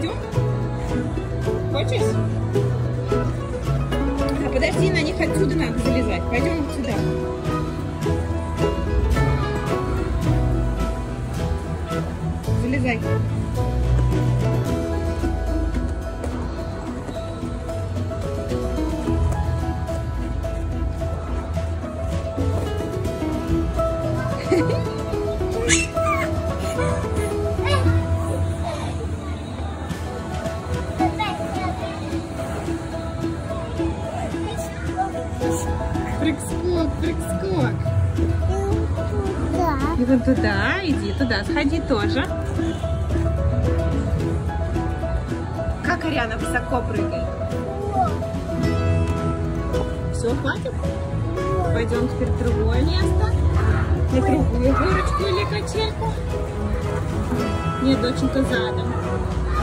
Пойдем? Хочешь? А подожди, на них отсюда надо залезать. Пойдем вот сюда. Залезай. Прыг-скок, прыг-скок. И вот туда, иди туда, сходи тоже. Как Ариана высоко прыгает. Все, хватит? Пойдем теперь в другое место. На другую горочку или качельку. Нет, доченька, задом.